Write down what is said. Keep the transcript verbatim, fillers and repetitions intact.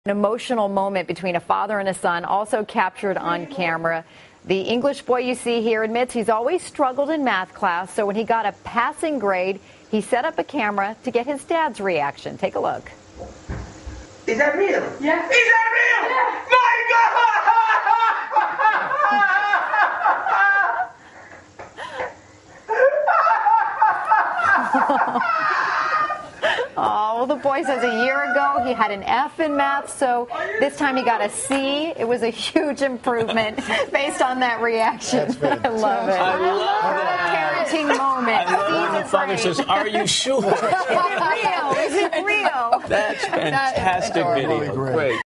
An emotional moment between a father and a son, also captured on camera. The English boy you see here admits he's always struggled in math class, so when he got a passing grade, he set up a camera to get his dad's reaction. Take a look. Is that real? Yeah. Is that real? Yeah. My God! Oh, well, the boy says a year ago he had an F in math, so this time he got a C. It was a huge improvement based on that reaction. I love it. I love that. Parenting moment. I love when the father says, "Are you sure?" Is it real? Is it real? That's fantastic video. Really great. Great.